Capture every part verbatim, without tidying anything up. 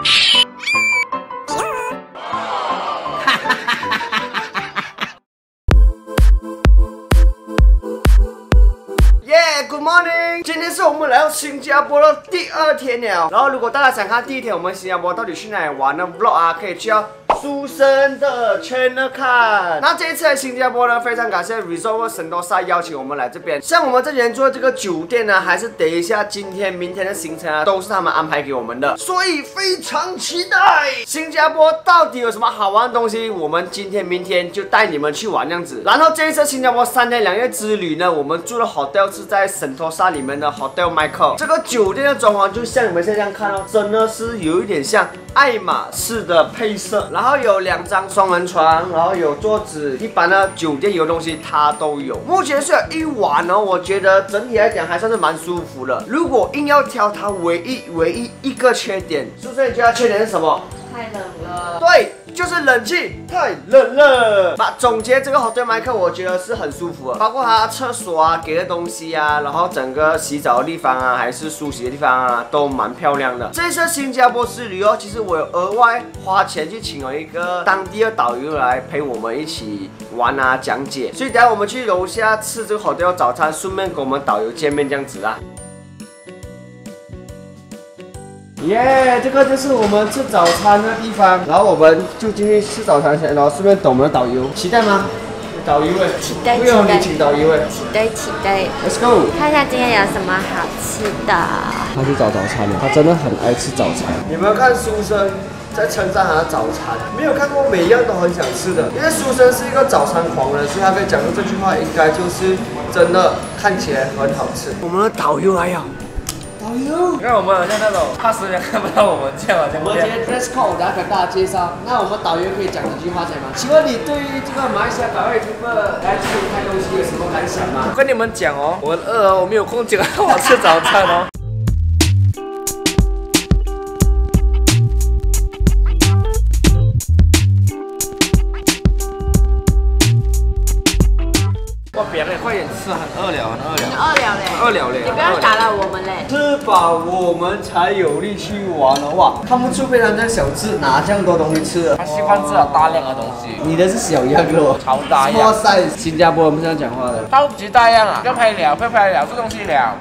Good morning， 今天是我们来到新加坡的第二天了。然后，如果大家想看第一天我们新加坡到底去哪里玩的 vlog 啊，可以去到书生的 channel 看。那这一次来新加坡呢，非常感谢 Resort Sentosa 邀请我们来这边。像我们这几天住的这个酒店呢，还是等一下今天、明天的行程啊，都是他们安排给我们的，所以非常期待。新加坡到底有什么好玩的东西？我们今天、明天就带你们去玩这样子。然后这一次新加坡三天两夜之旅呢，我们住的 hotel 是在 Sentosa 里面的 Hotel Michael。这个酒店的装潢就像你们现在这样看到，真的是有一点像爱马仕的配色。然后有两张双人床，然后有桌子，一般的酒店有东西它都有。目前是有一晚哦，我觉得整体来讲还算是蛮舒服的。如果硬要挑它唯一唯一一个缺点，是不是你觉得它缺点是什么？ 太冷了。 对，就是冷气太冷了。把总结这个 Hotel Michael， 我觉得是很舒服的，包括它厕所啊、给的东西啊，然后整个洗澡的地方啊，还是梳洗的地方啊，都蛮漂亮的。这次新加坡之旅哦，其实我有额外花钱去请了一个当地的导游来陪我们一起玩啊、讲解，所以等下我们去楼下吃这个 Hotel 早餐，顺便跟我们导游见面这样子啦。耶、yeah, 这个就是我们吃早餐的地方，然后我们就进去吃早餐先，然后顺便等我们的导游，期待吗？导游哎， 期待， 不用你请导游哎， 期待期待 ，Let's go， 看一下今天有什么好吃的。 他去找早餐了，他真的很爱吃早餐。有没有看书生在称赞他的早餐？没有看过，每一样都很想吃的。因为书生是一个早餐狂人，所以他可以讲出这句话，应该就是真的看起来很好吃。我们的导游来了。导游， 因为我们好像那种怕死人看不到我们这样，好像。 我们今天 dress code， 我等下跟大家介绍。那我们导游可以讲几句话先吗？请问你对于这个马来西亚岛屿这个来这里拍东西有什么感想吗？ 我跟你们讲哦，我很饿哦，我没有空讲我吃早餐哦。哇，别嘞，快点吃，很饿了，很饿了。 你饿了嘞？ 饿了嘞！ 你不要打扰我们嘞。 吃饱我们才有力去玩哦！哇，看不出非常像小智拿这样多东西吃的。 他喜欢吃了大量的东西。 你的是小样咯， 超大样。 Small size， 新加坡人不是这样讲话的。 超级大样啊！不要拍了，不要拍了，这东西了。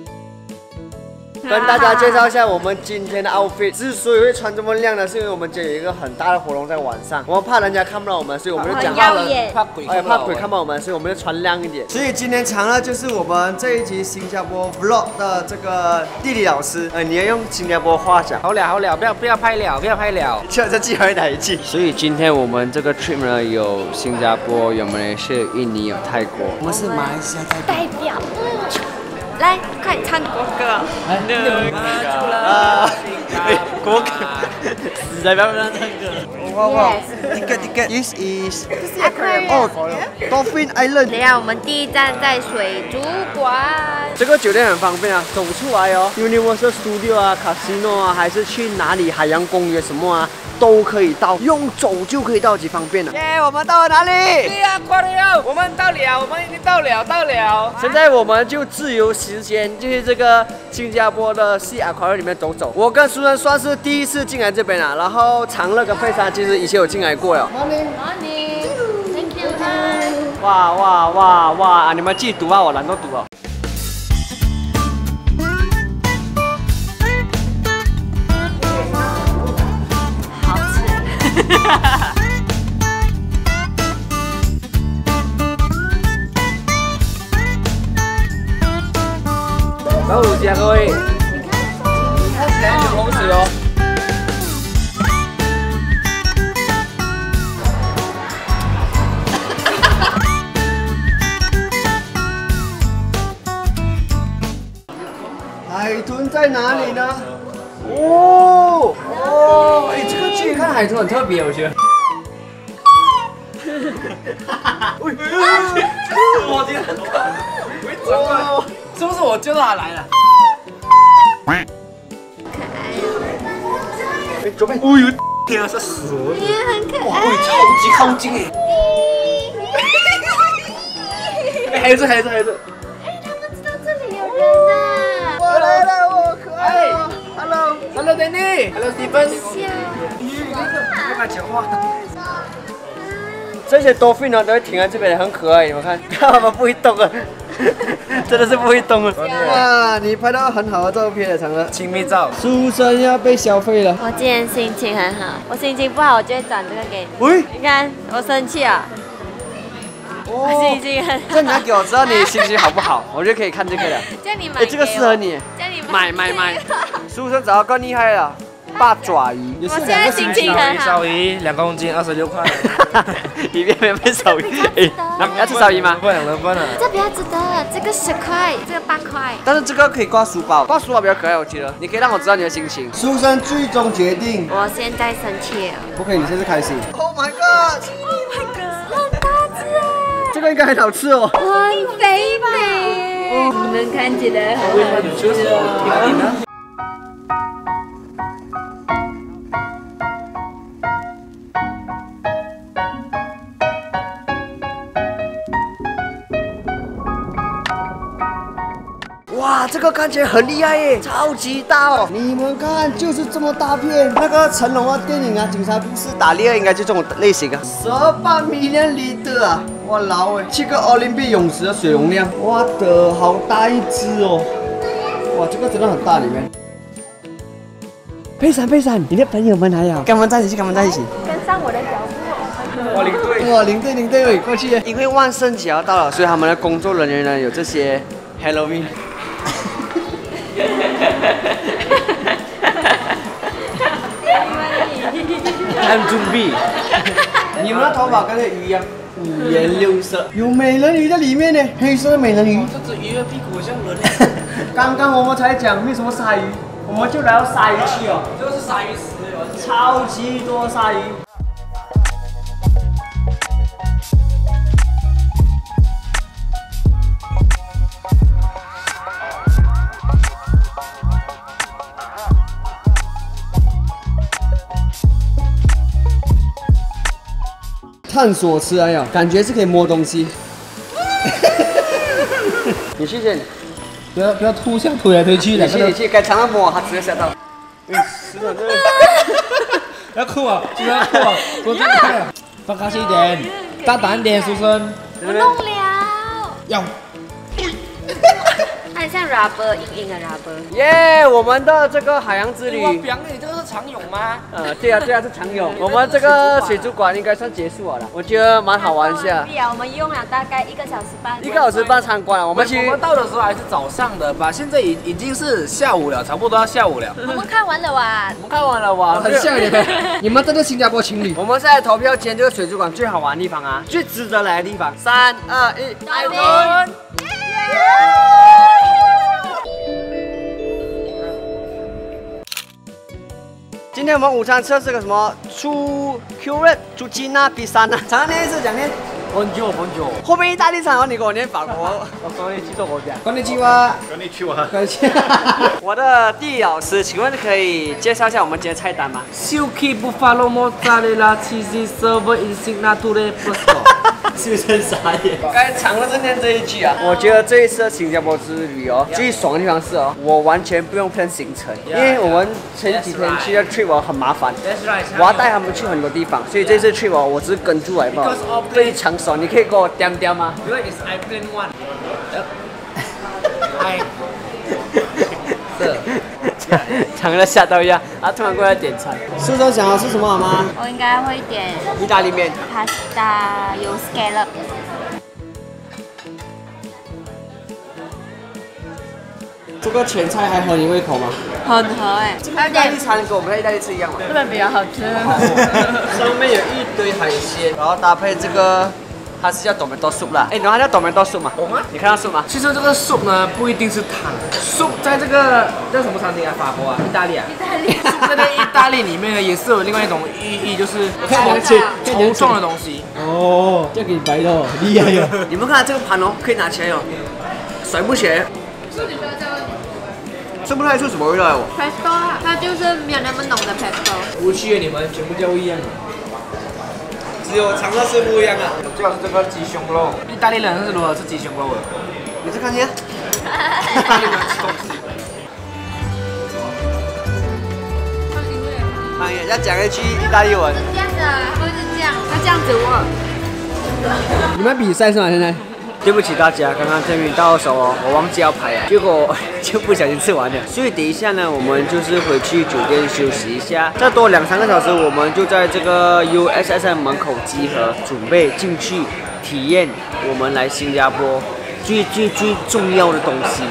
跟大家介绍一下我们今天的 outfit。之所以会穿这么亮呢，是因为我们今天有一个很大的活动在晚上，我们怕人家看不到我们，所以我们就讲话了， 怕鬼哎，怕鬼看不到我们，所以我们就穿亮一点。所以今天常乐就是我们这一集新加坡 vlog 的这个地理老师，呃，你要用新加坡话讲。 好了好了，不要不要拍了，不要拍了。 就再记回哪一句？所以今天我们这个 trip 呢，有新加坡，有马来西亚、印尼，有泰国。我们是马来西亚代表。 代表。来，快唱国歌。 哎，啊，国歌，死在不要让唱歌。哇哇 ，ticket ticket this is 哦 ，Dolphin Island。 等下我们第一站在水族馆。 这个酒店很方便啊，走出来哦 ，Universal Studio 啊 ，Casino 啊，还是去哪里海洋公园什么啊，都可以到，用走就可以到，极方便了。耶，我们到了哪里？ 对呀，快了，我们到了，我们已经到了，到了。 现在我们就自由时间，就去这个新加坡的西亚花园里面走走。我跟苏人算是第一次进来这边啊，然后长乐跟佩珊其实以前有进来过了。Morning, morning, thank you. 哇哇哇哇！你们自己读啊，我懒得读了。 好吃。 老虎家各位， 看起来有口水哦。 海豚在哪里呢？哦哦，哎，这个距离看海豚很特别，我觉得。 我今天很可爱，会转过来，是不是我救他来了？ 可爱哦。哎，左边。哦呦，天啊，是死我！ 也很可爱。 哇，超级靠近哎！哎，孩子，孩子，孩子。 哎，他们知道这里有人呢。 我来了，我可爱哦。Hello。 Hello Danny。Hello Steven。 不敢讲话。这些 dolphin 呢都会停在这边，很可爱，你们看，它们不会动啊，真的是不会动啊。哇，你拍到很好的照片了，长乐。 亲密照。 书生要被消费了。 我今天心情很好，我心情不好，我就会转这个给你。 喂， 你看我生气啊。 我心情很好。 这你要给我知道你心情好不好，我就可以看这个了。 叫你买。 哎，这个适合你。 叫你买买买。书生找到更厉害了，八爪鱼。 我现在心情很好。 烧鱼两公斤，二十六块。 里面没有烧鱼。哎，要吃烧鱼吗？ 不两人份啊。 这比较值得，这个十块，这个八块。 但是这个可以挂书包，挂书包比较可爱，我觉得。你可以让我知道你的心情。书生最终决定。 我现在生气了。 不可以，你现在开心。Oh my god！ Oh my god！ 好大只啊！ 这个应该很好吃哦， 很肥美，你们看起来很好吃哦。哇，这个看起来很厉害耶，超级大哦！你们看，就是这么大片。那个成龙的电影啊，《警察故事》打猎应该就这种类型啊。十八 million liter 啊！哇老哎，七个奥林匹克泳池的水容量。哇的，好大一只哦！哇，这个真的很大里面。佩珊，佩珊，你的朋友们还好？跟我们在一起，跟我们在一起。 跟上我的脚步。 哇，领队！哇，领队，领队，过去。因为万圣节要到了，所以他们的工作人员呢有这些 Halloween。I'm Zumbi。你们的头发跟那鱼一样，五颜六色。有美人鱼在里面呢，黑色的美人鱼。 这只鱼的屁股像人。 刚刚我们才讲没什么鲨鱼，我们就来到鲨鱼区哦。 这个是鲨鱼石， 超级多鲨鱼。探索池哎呀，感觉是可以摸东西。你去先， 不要不要互相推来推去的。 你去你去，该常常摸，他直接吓到。嗯，是的，对。 要哭啊！就要哭啊！多这样，放开心一点，大胆一点，书生。 我弄了。 要。 它很像 rubber， 硬硬的 rubber。 耶，我们的这个海洋之旅。 我表你这个是长泳吗？ 呃，对啊，对啊，是长泳。我们这个水族馆应该算结束了，我觉得蛮好玩一下。 对啊，我们用了大概一个小时半。 一个小时半参观了，我们去。 我们到的时候还是早上的吧，现在已已经是下午了，差不多要下午了。 我们看完了哇。 我们看完了哇，很像你们。你们真的新加坡情侣。我们现在投票签这个水族馆最好玩的地方啊，最值得来的地方。三二一，海豚。今天我们午餐吃的是个什么？猪 Q 肉、猪鸡那比萨那。常念一次，讲念。 Bonjour Bonjour。 后面意大利餐，然后你给我念法国。我说你记住我讲。こんにちは。 こんにちは。 感谢。我的地理老师，请问可以介绍一下我们今天菜单吗 ？Silky buffalo mozzarella cheesy server in signature pesto。 是不是很傻眼？刚才尝了是念这一句啊。我觉得这一次的新加坡之旅哦，最爽的地方是哦，我完全不用 plan 行程，因为我们前几天去的 trip 哦很麻烦，我要带他们去很多地方，所以这次 trip 哦我只是跟住来吧，非常爽。你可以给我点点吗 ？Because it's I plan one. I. 尝了吓到一样，他突然过来点餐。苏州想要吃什么好吗？ 我应该会点意大利面 ，pasta 有 scallop。 这个前菜还合你胃口吗？ 很合哎， 这个意大利餐跟我们在意大利吃一样嘛？ 这边比较好吃。 上面有一堆海鲜，然后搭配这个。它是叫 tomato soup 啦，哎，你懂它叫 tomato soup 吗？ 懂啊， 你看到 soup 吗？ 其实这个 soup 呢，不一定是汤 ，soup 在这个叫什么餐厅啊？法国啊，意大利啊？ 意大利。 在这个意大利里面呢，也是有另外一种寓意，就是稠稠状的东西。 哦，这个白的，厉害哦！你们看这个盘哦，可以拿起来哦，甩不起来。吃不太出什么味道哦。 pesto 啊，它就是没有那么浓的 pesto。 无趣，你们全部叫一样。 只有尝的是不一样啊！ 最好是这个鸡胸肉，意大利人是如何吃鸡胸肉的？ 你是看见？ 意大利人吃东西。 翻译，要讲一句意大利文。 是这样的，不是这样，他这样子握。 你们比赛是吗？现在？对不起大家，刚刚天明到手哦，我忘记要拍了，结果就不小心吃完了。所以等一下呢，我们就是回去酒店休息一下，再多两三个小时，我们就在这个 U S S M 门口集合，准备进去体验我们来新加坡最最最重要的东西。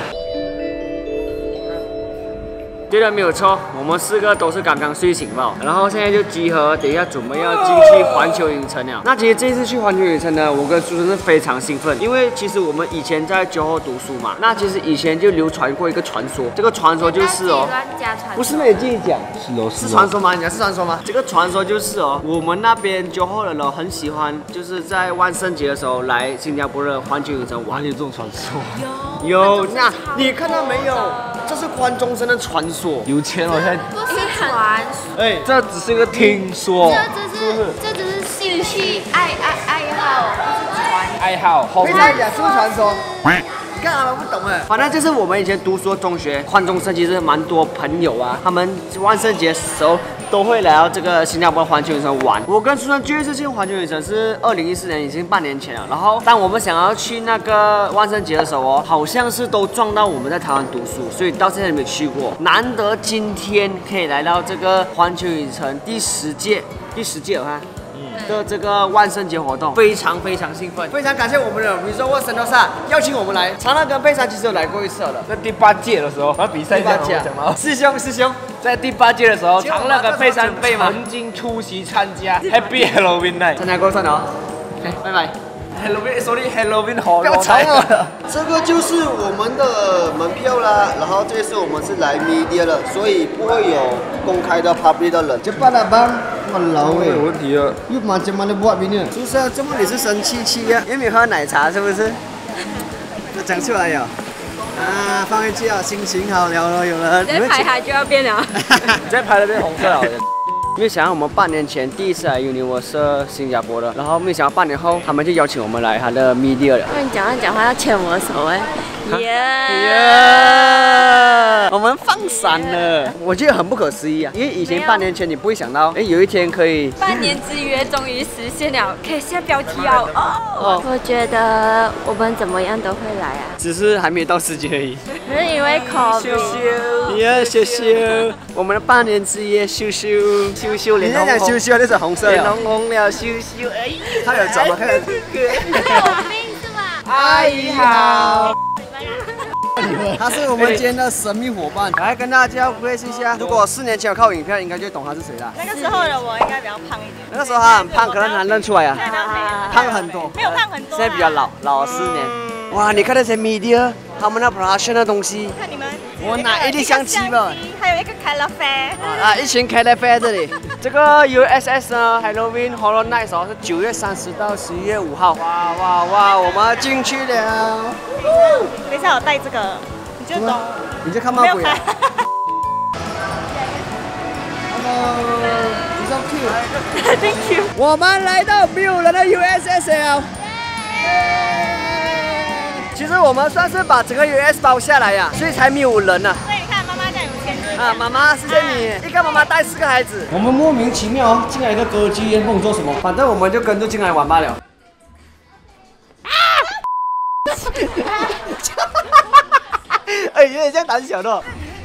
对的，没有错，我们四个都是刚刚睡醒吧，然后现在就集合，等一下准备要进去环球影城了。那其实这次去环球影城呢，我跟苏珊是非常兴奋，因为其实我们以前在九号读书嘛，那其实以前就流传过一个传说，这个传说就是哦，不是没自己讲，是哦，是传说吗？你讲是传说吗？这个传说就是哦，我们那边九号的人很喜欢，就是在万圣节的时候来新加坡的环球影城玩，有这种传说？有，那你看到没有？这是关中生的传说。有钱哦，现在不是传说， 哎，这只是一个听说， 这只是这只是兴趣爱爱爱好，不是传。 爱好，好非常讲是不是传说？你看他们不懂哎，反正就是我们以前读书的中学，关中生其实蛮多朋友啊，他们万圣节的时候都会来到这个新加坡环球影城玩。我跟苏珊第一次进环球影城是二零一四年，已经半年前了。然后当我们想要去那个万圣节的时候哦，好像是都撞到我们在台湾读书，所以到现在没有去过。难得今天可以来到这个环球影城第十届，第十届哈。的这个万圣节活动非常非常兴奋，非常感谢我们的 Resort Sentosa 邀请我们来。长乐跟佩珊其实有来过一次了， 在第八届的时候，然后比赛讲到师兄师兄， 在第八届的时候，长乐跟佩珊曾经出席参加 Happy Halloween Night， 参加过算了哦。OK， 拜拜。 Halloween sorry Halloween 好， 不要吵我了。这个就是我们的门票啦，然后这次我们是来 media 的，所以不会有公开的 public 的人。cepat lah bang， walau 没有问题啊。 又 macam mana buat ini？ 是不是？这么你是生气气呀？因为没喝奶茶是不是？都讲出来了。啊，放进去啊，心情好了咯，有人。 再拍它就要变了。 再拍那边红色了。 因为想要我们半年前第一次来 Universal 新加坡的，然后没想到半年后他们就邀请我们来他的 media 了。 那你讲话讲话要牵我的手哎，耶！ 我们放闪了，我觉得很不可思议啊！因为以前半年前你不会想到，哎，有一天可以。 半年之约终于实现了，可以下标题哦。哦，我觉得我们怎么样都会来啊， 只是还没到时间而已。 是因为 COVID。 羞羞，耶，羞羞，我们的半年之约，羞羞。羞羞，脸红红。你在讲羞羞，那是红色。脸红红了，羞羞，哎，他有怎么看？ 有病是吗？ 阿姨好。他是我们今天的神秘伙伴，来跟大家认识一下。如果四年前有看影片，应该就懂他是谁了。 那个时候的我应该比较胖一点。 那个时候他很胖，可能难认出来啊。胖很多。 没有胖很多。 现在比较老，老了四年。哇，你看那些 media， 他们那 production 的东西。 看你们。 我拿一粒相机吧。 还有一个开了飞。 啊，一群开了飞在这里。这个 U S S 呢 ，Halloween Horror Nights 哦，是九月三十到十一月五号。哇哇哇，我们进去了。 等一下我带这个，你就懂。 你在看猫鬼啊 ？Hello， 你 so cute。Thank you。我们来到没有人的 U S S L。其实我们算是把整个 U S 包下来呀，所以才没有人呢。 所以你看妈妈这样有钱就是。 啊，妈妈，谢谢你，一个妈妈带四个孩子。我们莫名其妙哦，进来一个歌姬，不懂做什么，反正我们就跟着进来玩罢了。哎，有点像胆小的。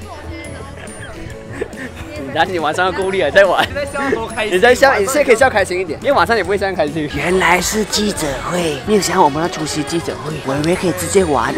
然后你晚上要够力了，在玩。你在笑，你现在可以笑开心一点，因为晚上你不会这样开心。原来是记者会，没有想到我们要出席记者会，我以为可以直接玩。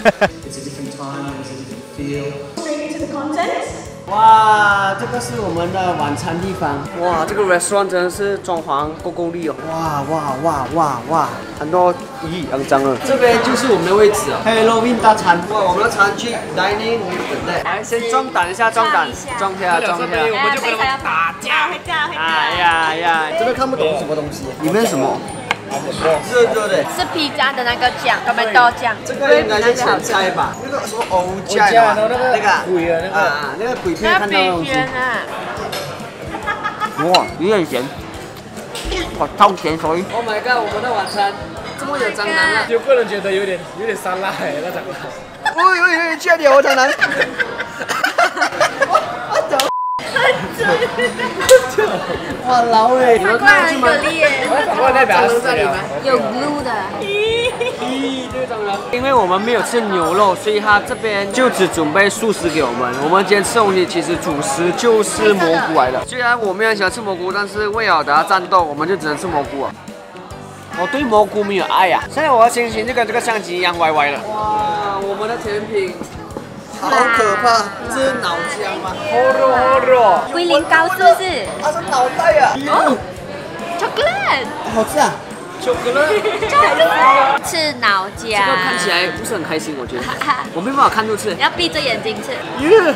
哇，这个是我们的晚餐地方。哇，这个 restaurant 真的是装潢够够力哦。哇哇哇哇哇，很多咦，肮脏了。这边就是我们的位置哦 ，Halloween 大餐。哇，我们的餐具 dining 等待。来，先壮胆一下，壮胆，壮一下，壮一下。 我们就跟他们打架。 会这样，会这样。 哎呀呀，真的看不懂什么东西。里面什么？热热的。 是披萨的那个酱，我们豆酱。 这个应该是前菜吧？那个什么欧酱啊？那个鬼啊，那个啊，那个鬼片看到的东西。哇，有点咸。哇，超咸所以。Oh my god， 我们的晚餐这么有蟑螂啊！ 有个人觉得有点有点酸辣哎，那蟑螂。 哦呦呦，确定我蟑螂。我我走。 哇，老哎， 反过来很给力耶， 反过来代表在里面。 有 glue 的。 因为我们没有吃牛肉，所以他这边就只准备素食给我们。我们今天吃东西其实主食就是蘑菇来的。虽然我们很喜欢吃蘑菇，但是为了等下战斗，我们就只能吃蘑菇啊。我对蘑菇没有爱呀、啊，现在我的心情就跟这个相机一样歪歪的。哇，我们的甜品好可怕，这是脑浆吗？ 好热好热。 龟苓膏是不是？ 它是脑袋啊！ 哦 ，chocolate， 好吃啊！ 巧克力。 吃脑浆。 这个看起来不是很开心，我觉得。我没办法看住吃。 要闭着眼睛吃。 耶。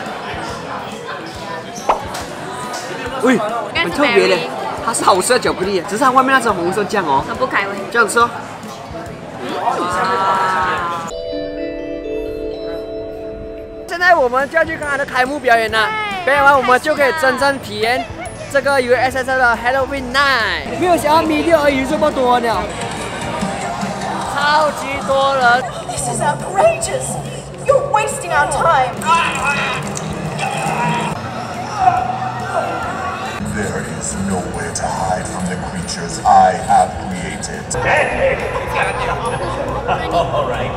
喂，很特别的。它是好吃的巧克力，只是它外面那层红色酱哦。 很不开胃。 这样吃哦。现在我们就要去看它的开幕表演了，表演完我们就可以真正体验这个 U S S R 的 Halloween Night。没有想到米六而已这么多呢，超级多人。 This is outrageous! You're wasting our time! There is nowhere to hide from the creatures I have created. All right.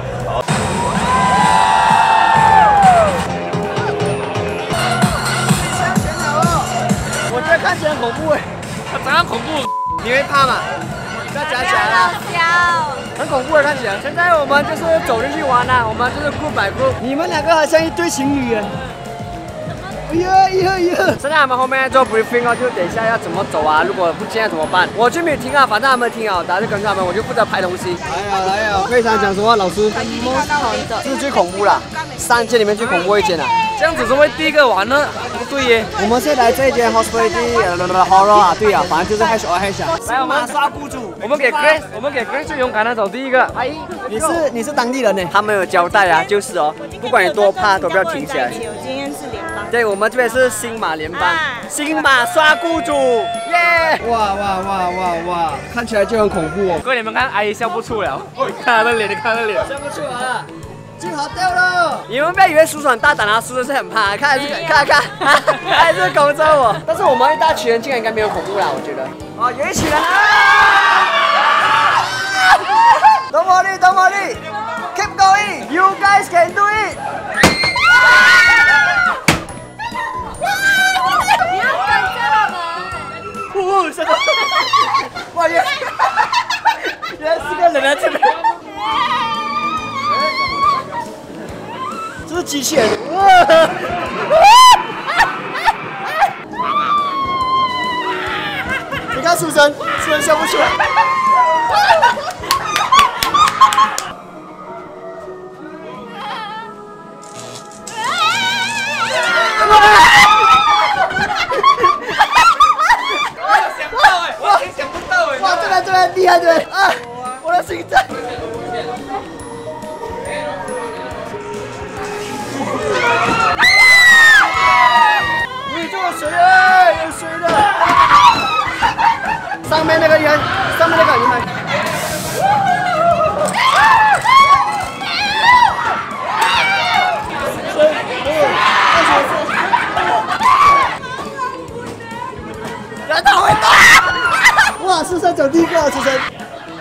我觉得看起来很恐怖哎，它怎样恐怖？你会怕吗？不要夹起来了，很恐怖的看起来。现在我们就是走进去玩了，我们就是 group by group。你们两个好像一对情侣哎。哎呀哎呀哎呀！现在他们后面做 briefing 哦，就等一下要怎么走啊？如果不见了怎么办？我就没有听啊，反正他们听啊，大家就跟着他们，我就负责拍东西。来呀来呀，非常讲实话，老师。这是最恐怖了，三间里面最恐怖一间了。这样子是会第一个玩呢？不对耶。我们现在来这一间 hospitality horror 啊，对啊，反正就是 hash or hash 啊。来，我们刷雇主，我们给 Grace， 我们给 Grace 最勇敢的走第一个。阿姨， 你是你是当地人呢？ 他们有交代啊，就是哦，不管你多怕都不要停下来。 我今天是联邦。 对，我们这边是新马联邦，新马刷雇主，耶！ 哇哇哇哇哇，看起来就很恐怖哦。 各位你们看，阿姨笑不出了，你看她的脸，你看她的脸， 笑不出来了。 金豪掉了！ 你们不要以为叔叔很大胆啊，叔叔是很怕，看还是看看，还是拱着我。但是我们一大群人进来应该没有恐怖啦，我觉得。哦，有一群人啊！Don't worry, don't worry, keep going. You guys can do it. 你要跟着他们。 哦，什么？哇，原原来是个人在这边。这是机器人。你看书生，书生笑不出来。哇，这边这边厉害这边啊！我的心脏。你这个水啊，有水的。上面那个人，上面那个人。人打回打！哇，师生走第一个，师生。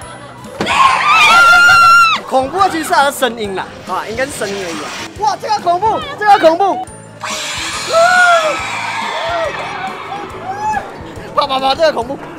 恐怖的其实是它的声音啦，啊，应该是声音而已啊。哇，这个恐怖，这个恐怖。跑跑跑，这个恐怖。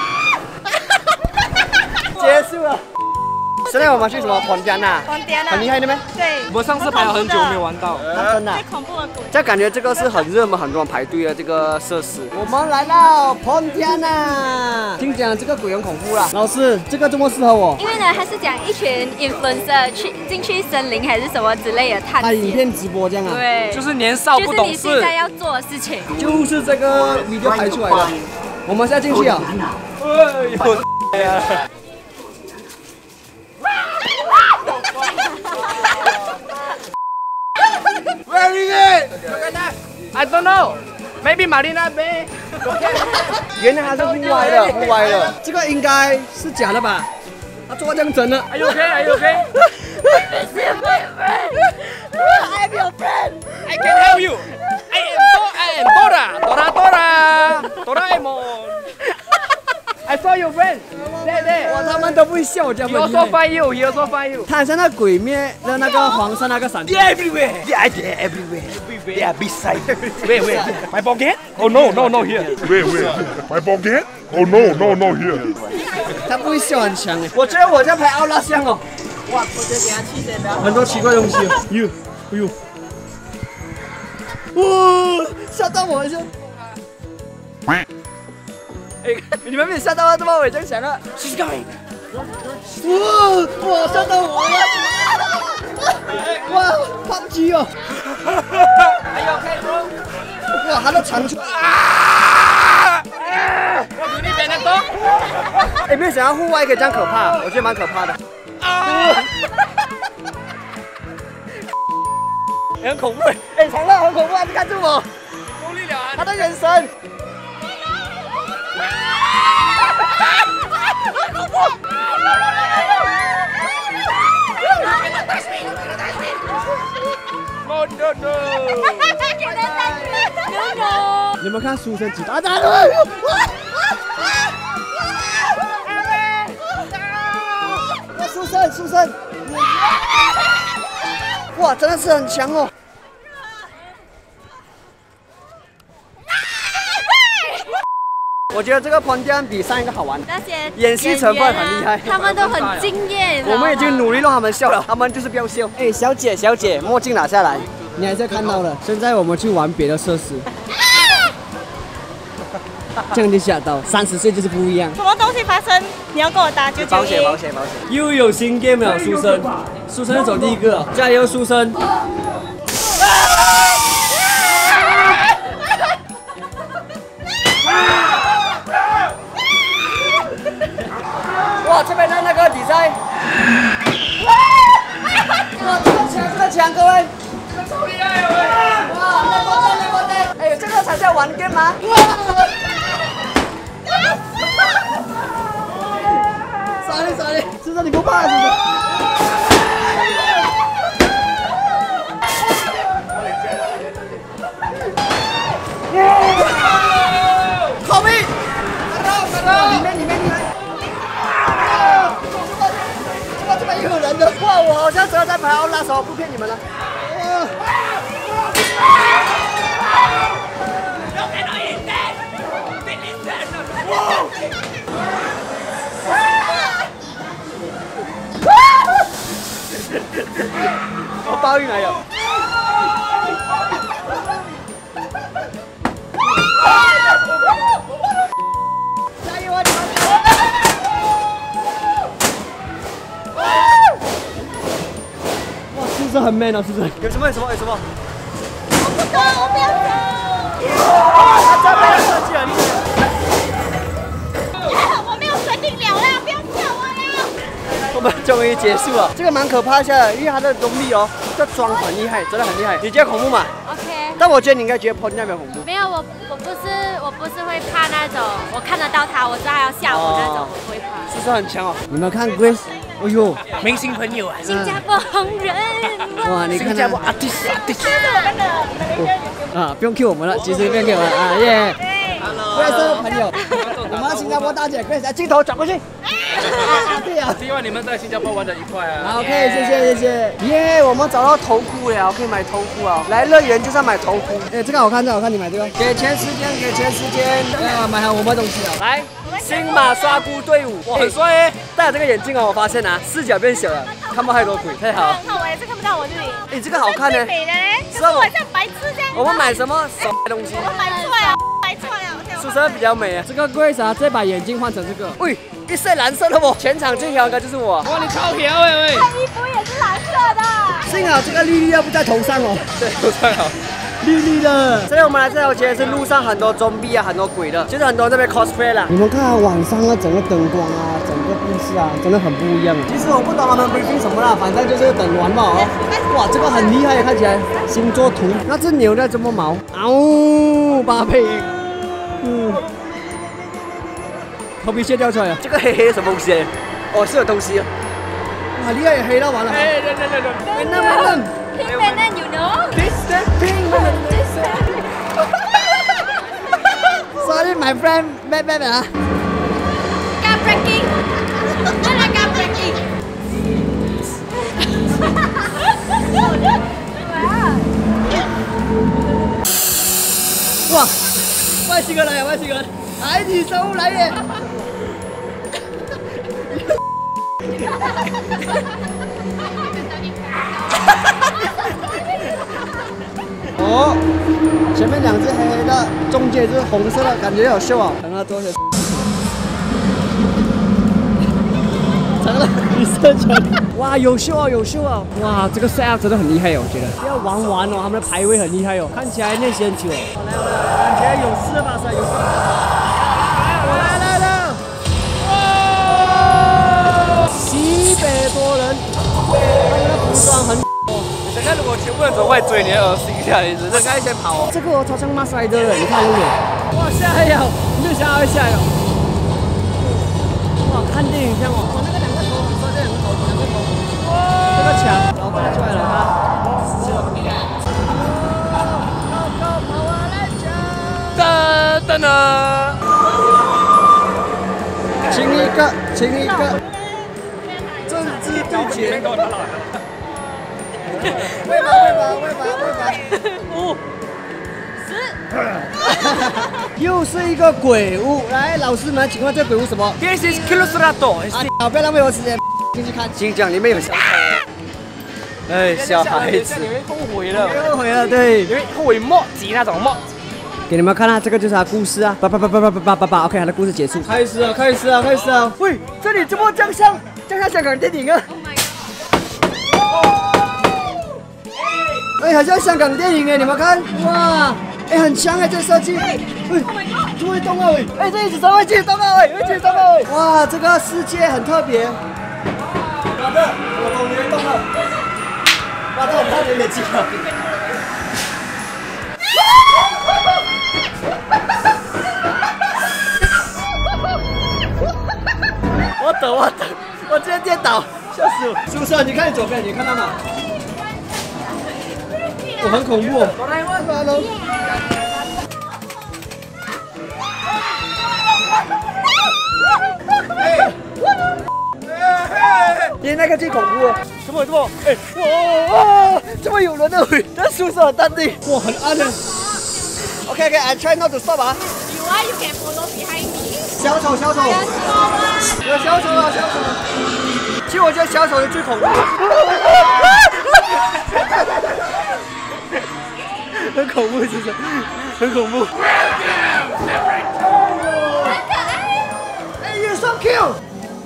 结束了。现在我们去什么pontianak呐？很厉害的咩？ 对， 我们上次排了很久没有玩到， 真的。 最恐怖的鬼。 这感觉这个是很热门，很多人排队的这个设施。我们来到pontianak，听讲这个鬼很恐怖啦。老师，这个这么适合我？ 因为呢，他是讲一群 influencer 去进去森林还是什么之类的探拍影险。 片直播这样啊？ 对， 就是年少不懂事就是你现。在要做的事情。 就是这个 video 拍出来的。我们现在进去啊。 哎呦，Where is it? I don't know. Maybe Marina Bay. 原来它是户外的，户外的。这个应该是假的吧？他做这样真的。 Are you okay? Are you okay? I'm your friend. I can help you. I am Do I am Dora. Dora Dora. Doraemon. are your friends? There, there. 哇，他们都不会笑，我叫 He also find you. He also find you. 他很像那鬼灭的那个黄色那个闪电。 Everywhere. Yeah, they're everywhere. They are beside. Wait, wait. My pocket? Oh no, no, no here. Wait, wait. My pocket? Oh no, no, no here. 他不会笑很强哎，我觉得我在拍奥拉像哦。哇，我觉得给他气死不要。很多奇怪东西哦。哟，哎呦。哇，吓到我一下。哎，你们没有吓到吗？这么我这样想啊。She's coming。哇哇，吓到我了。哇，胖鸡哦。还有开窗。哇，他都长出。啊！ 我努力变得多。 哎，没有想到户外可以这样可怕，我觉得蛮可怕的。啊！很恐怖，哎，长乐很恐怖啊！你看住我， 功力了啊！ 他的眼神。很恐怖。 No no no！ 你们看书生几大胆！书生，书生，哇，真的是很强哦！我觉得这个烹调比上一个好玩， 那些演戏成分很厉害， 他们都很敬业。 我们已经努力让他们笑了，他们就是不要笑。哎，小姐，小姐，墨镜拿下来。你还是看到了。现在我们去玩别的设施。这样就吓到，三十岁就是不一样。 什么东西发生？你要跟我打九九一。 保险，保险，保险。又有新 game 了，书生，书生要走第一个，加油，书生！哇，这边的那个比赛，哇，这个强，这个强，各位，这个超厉害了！哇，来过来，来过来！哎，这个才叫玩 game 吗？ sorry sorry， 是不是你不怕是不是？后面，里面里面里面，这个这边又有人的，哇！我好像真的在拍奥拉手，不骗你们了。我报应来了！加油啊！你们！哇，是不是很 man 啊？是不是？有什么？有什么？有什么？ 我不走，我不要走。 哇，他这边设计很厉害。 我没有水顶了啦，不要叫我了。 我们终于结束了，这个蛮可怕一下的，因为它的功力哦，这妆很厉害，真的很厉害。你觉得恐怖吗 OK。 但我觉得你应该觉得烹调没有恐怖。 没有，我我不是我不是会怕那种，我看得到他，我知道他要吓我那种，我不会怕。 是不是很强哦？你们看 Grace， 哎呦， 明星朋友啊， 新加坡红人。 哇，你看新加坡 artist artist。 这是我那个你们的一个有啊，不用 Q 我们了，其实不用 Q 我们啊，耶。Grace 的朋友，我们新加坡大姐 Grace， 镜头转过去。对呀。 希望你们在新加坡玩的愉快啊。 OK， 谢谢谢谢。耶，我们找到头箍了，可以买头箍啊。来乐园就是要买头箍。哎，这个好看，这个好看，你买这个。给钱时间，给钱时间。哎，买好我们东西了。来，新马刷菇队伍，哇，很帅哎！戴了这个眼镜哦，我发现啊，视角变小了，看不太多鬼，太好了。 看我也是看不到我这里。 哎，这个好看呢。 美的嘞， 是可是我像白痴这样。 我们买什么手东西？ 我买错了，买错了。 宿舍比较美啊。这个 Grace 啊，再把眼镜换成这个。喂，一色蓝色的不？全场最挑应该就是我。 哇，你超挑哎喂！ 他衣服也是蓝色的。 幸好这个绿绿要不在头上哦。 对，头上好。 绿绿的。这里我们来这条街是路上很多zombie币啊，很多鬼的，就是很多这边 cosplay 啦。你们看啊，晚上啊，整个灯光啊，整个故事啊，真的很不一样。其实我不懂他们 briefing 什么啦，反正就是等完吧哦。哇，这个很厉害，看起来星座图。那只牛在这么毛？嗷，八倍。嗯。头皮屑掉出来了。这个黑黑什么东西？哦，是有东西。哇，厉害，黑到完了。 哎，对对对对。 没嫩没嫩。 Pink banana, you know? This that pink banana. This that. Sorry, my friend. Bad bad 啊。 刚哇，外星人来了，外星人，海底生物来耶！哦，前面两只黑黑的，中间是红色的，感觉好秀啊！让它多些。成了，你射成。哇，有秀啊，有秀啊！哇，这个 set up 真的很厉害哦，我觉得。不要玩玩哦，他们的排位很厉害哦，看起来练习很久哦。来来来，感觉有事吧，是有事。我来来了！哇，七百多人，他们的服装很。 你想看如果全部人走过来追你，恶心一下，你人该先跑哦。 这个我超像马赛德的，你看有没有？哇，吓一跳，没有想到会吓一跳。哇，看电影像哦。哇，那个两个头，你说这两个头，两个头。哇，这个墙，老爸出来了哈。 噔噔噔。 亲一个，亲一个。政治对决。喂吧喂吧喂吧喂吧！五、十，又是一个鬼屋。来，老师们，请问这鬼屋什么 ？This is Kilosrato。 啊，不要浪费我时间，进去看。请讲，里面有小孩。哎，小孩子。 你会后悔了。 后悔了，对。 因为后悔莫及那种莫。 给你们看啊，这个就是他故事啊，叭叭叭叭叭叭叭叭 ，OK， 他的故事结束。开始啊，开始啊，开始啊！喂，这里怎么这样像，这样像香港电影啊？哎，好像香港电影哎，你们看，哇，哎，很强哎，这设计。喂，怎么会动啊喂？哎，这一直走，会继续动啊喂，会继续动啊喂。哇，这个世界很特别。马特，我终于动了。马特，我看你有点近了。我等，我等，我直接跌倒，笑死我！是不是？你看你左边，你看到吗？我很恐怖。哆啦 A 梦，哆啦 A 梦。你那个最恐怖了，怎么怎么？哎，哇哇，怎么有人呢？这宿舍很淡定，哇，很暗的。OK OK，I try not to stop 啊。 You are, you can follow behind me. 小丑，小丑，有小丑啊，小丑。其实我觉得小丑是最恐怖。很恐怖，其实很恐怖。哎，you're so cute。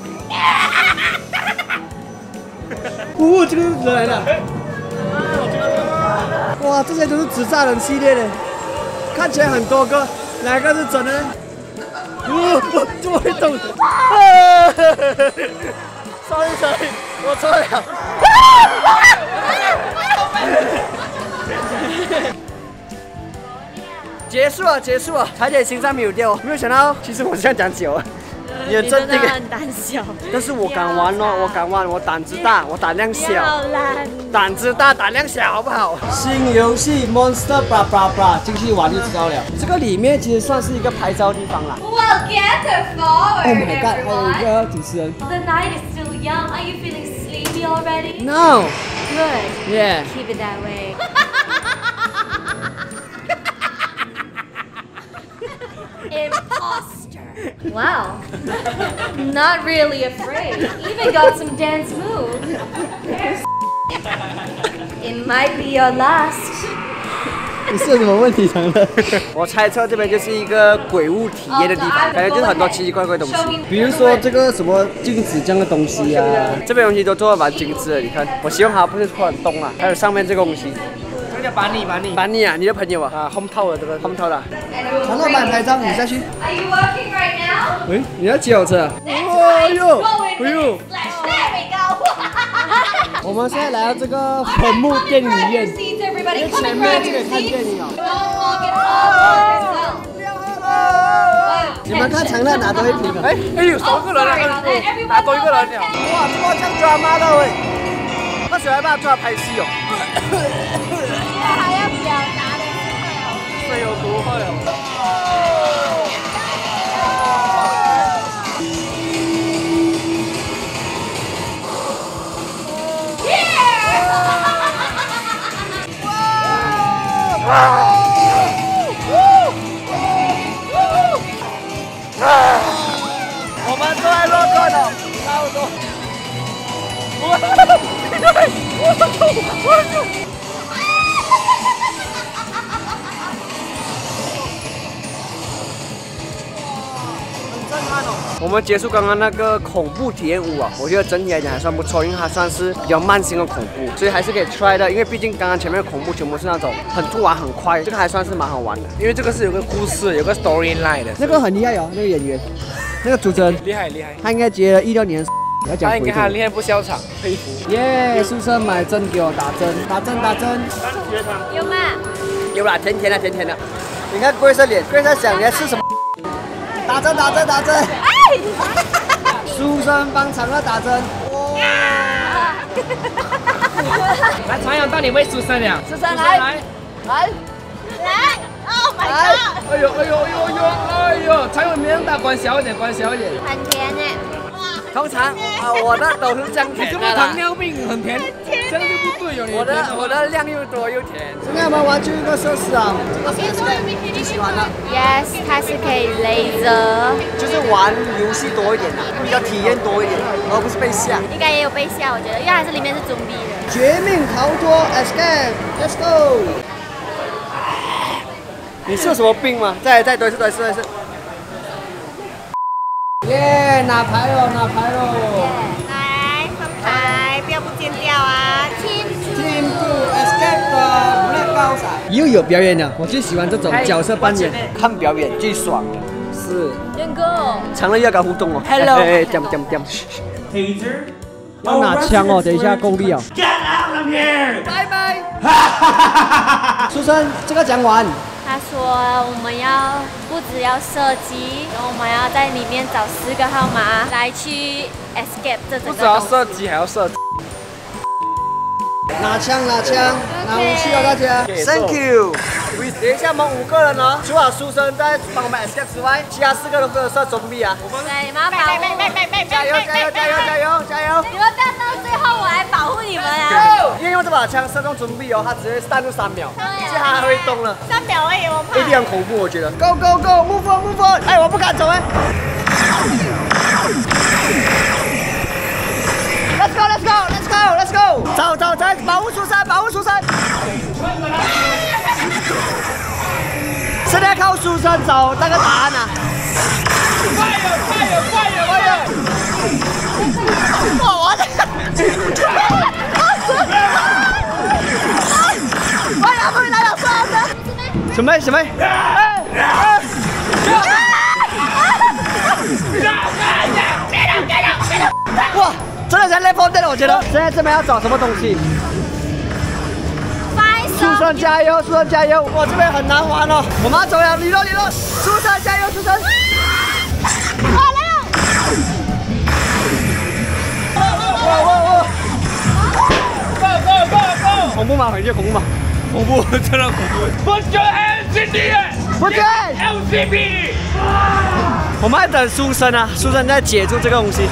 哦，这个是哪来的？哇，这些都是纸扎人系列的，看起来很多个，哪个是真的？哦，这么会动？Sorry Sorry， 我错了。结束了，结束了，差点心脏没有掉，没有想到，其实我这样讲久了。 你真的很胆小， 但是我敢玩哦，我敢玩，我胆子大，我胆量小，胆子大，胆量小，好不好？新游戏 Monster blah blah blah， 进去玩就知道了。这个里面其实算是一个拍照地方啦。 Well, get the forward, Oh my god， 还有一个主持人。 The night is still young. Are you feeling sleepy already? No. Good. Yeah. Keep it that way. Imposter. Wow. Not really afraid. Even got some dance moves. It might be your last. 你是有什么问题常乐？我猜测这边就是一个鬼屋体验的地方，感觉就是很多奇奇怪怪的东西，比如说这个什么镜子这样的东西啊，这边东西都做的蛮精致的。你看，我希望它不是突然动啊。还有上面这个东西， 这个叫班尼班尼班尼啊，你的朋友啊？ 啊 ，home tower 这个 home tower。常乐帮你拍照，你下去。 Are you working right now? 喂，你要骑我车？哎呦，哎呦！ There we go. 我们现在来到这个本木电影院， Seats, everybody. 因为 Come 前 and 面 grab 就可 your 以看 seats. 电影哦。 Don't log it all yourself. 你们看常乐拿多一瓶啊？ 哎哎有多个人了？拿多一个人了。 哇，这么像抓妈的喂！那小孩把抓拍戏哦。 还要表达的是水有毒坏了。 Yeah! 我们结束刚刚那个恐怖体验屋啊，我觉得整体来讲还算不错，因为它算是比较慢性的恐怖，所以还是可以 try 的。因为毕竟刚刚前面的恐怖全部是那种很突然很快，这个还算是蛮好玩的。 因为这个是有个故事，有个 storyline 的。 那个很厉害哦，那个演员，那个主持人厉害厉害， 他应该接了一六年。要讲他应该很厉害，不笑场，佩服。 耶，宿舍买针给我打针，打针打针。 有吗？ 有啦，甜甜的甜甜的。你看龟色脸，龟色想你要吃什么？打针打针打针。哎！书生帮常乐打针。哇！ 来，传扬到你喂书生了。 书生来来来来 ，Oh my god！ 哎呦哎呦哎呦哎呦哎呦，传扬没人打，关小一点，关小一点。 很甜呢。 通常啊，我的都是这样甜的啦。 糖尿病很甜，这样就不对哦。 我的我的量又多又甜。现在我们玩最后一个设施啊，这个设施你喜欢的 Yes， 它是可以勒着， 就是玩游戏多一点的，比较体验多一点，而不是被吓。 应该也有被吓，我觉得，因为它是里面是中逼的。 绝命逃脱 ，Escape，Let's go！ 你是有什么病吗？再再多一次，多一次，多一次。耶，拿牌喽，拿牌喽！ 来分牌，不要不尖掉啊！ Team Two Escape 的 Black House 又有表演了，我最喜欢这种角色扮演，看表演最爽的。是。 元哥， 常乐要跟他互动哦。Hello。哎，点点点。Taser。要拿枪哦，等一下够力哦。Get out of here！ 拜拜。书生，这个讲完。 他说我们要不只要射击，然后我们要在里面找十个号码来去 escape 这整个。 不只要射击，还要射击。 拿枪，拿枪，拿武器哦，大家。Thank you。等一下，我们五个人呢，除了书生在帮我们 escape 之外，其他四个都负责射中币啊。 对，你们要保护。 加油，加油，加油，加油，加油！ 你们干到最后，我来保护你们啊！ 因为用这把枪射中中币哦，它直接弹入三秒，而且它还会动了。 三秒而已，我怕。 一定很恐怖，我觉得。Go go go，move on move on！ 哎，我不敢走哎。Let's go let's go let's go let's go！ 走走走，保护书生，保护书生。现在靠书生找那个答案啊 ！Fire fire fire fire！ 哇，我的！我要回来了，书生！准备准备！哇，真的像 level 对了，我觉得。现在这边要找什么东西？书生加油，书生加油！哇，这边很难玩哦。我们要走了，李洛李洛，书生加油，书生！好了！哇哇哇！go go go go！ 恐怖吗？很恐怖吗？ 恐怖，真的恐怖。Put your hands in the air！ Put your hands！ L C B！ 我们在等书生啊，书生在解住这个东西。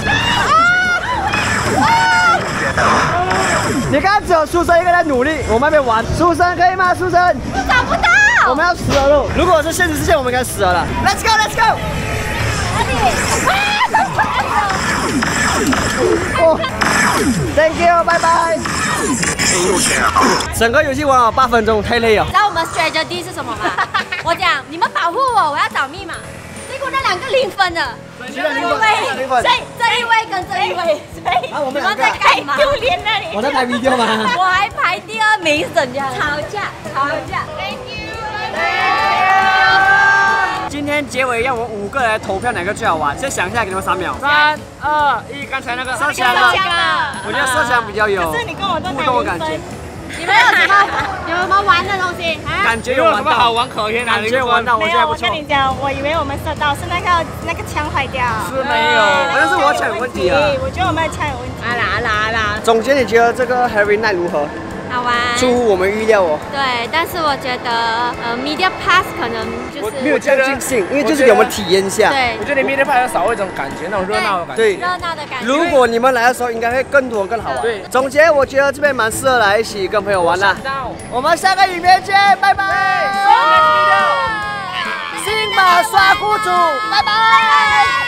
你看，只有书生一个人在努力，我们还没玩。书生可以吗？书生？ 找不到。 我们要死了喽！如果是现实世界，我们应该死了啦。Let's go, let's go！ 哦 ，Thank you， 拜拜。整个游戏玩了八分钟，太累了。 知道我们 strategy 是什么吗？我讲，你们保护我，我要找密码。结果那两个零分的， 谁的零分？零分？ 谁？这一位跟这一位，谁？ 啊，我们两个。 干嘛？ 丢脸那里。 我在拍 video 吗？ 我还排第二名，怎样？吵架，吵架。Thank you。 今天结尾让我们五个人来投票哪个最好玩，先想一下，给你们三秒。三二一，刚才那个射枪了。我觉得射枪比较有互动的感觉。 你们有什么有什么玩的东西？ 感觉有玩到好玩可以， 感觉玩到，我没有，我现在不错。 跟你讲，我以为我们射到是那个那个枪坏掉。 是没有，好像是我枪有问题啊。 我觉得我们的枪有问题。 啊啦啦啦！ 总监，你觉得这个 Harry Night 如何？ 好玩。 出乎我们预料哦。 对，但是我觉得呃 Media Pass 可能就是没有这样尽兴，因为就是给我们体验一下。 对， 我觉得 Media Pass 要少一种感觉，那种热闹的感觉。 对， 热闹的感觉。 如果你们来的时候，应该会更多更好玩。 对， 总结我觉得这边蛮适合来一起跟朋友玩的。我们下个影片见，拜拜。新马刷锅主，拜拜。